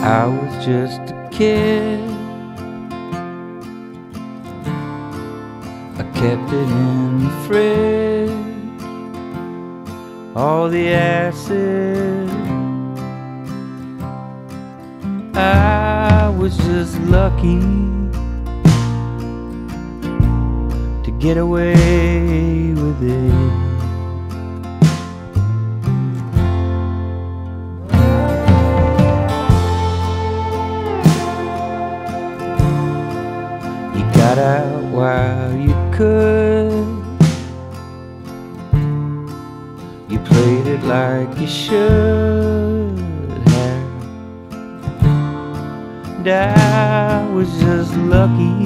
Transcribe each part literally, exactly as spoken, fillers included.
I was just a kid. I kept it in the fridge, all the acid. I was just lucky to get away with it. You got out while you could. You played it like you should have. And I was just lucky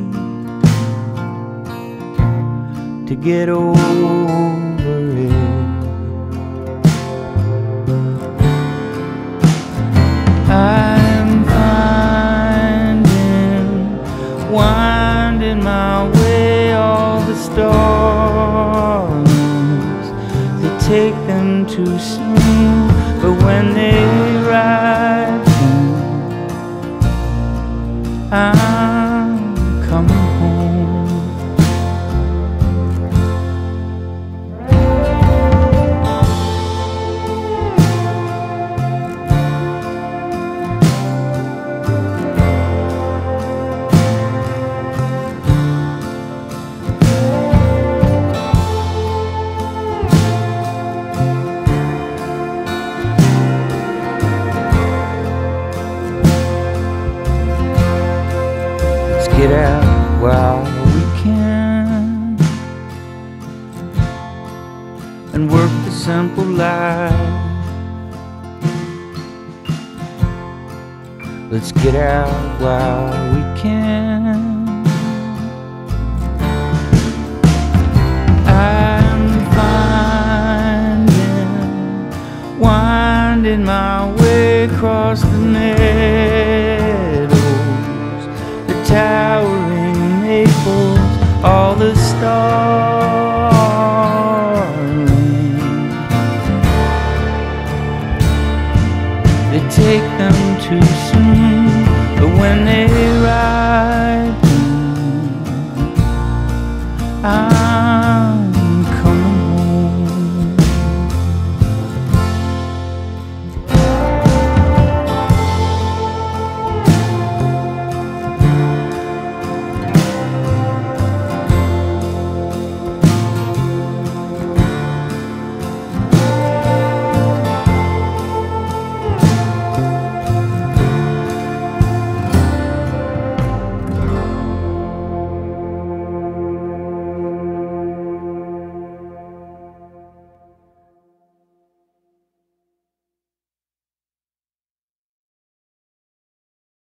to get over it. I'm finding, winding my way all the starlings. They take them too soon, but when they ride through, I'm coming home. Get out while we can and work the simple life. Let's get out while we can. I'm finding, winding my way across the meadows, towering maples, all the starlings. They take them too soon, but when they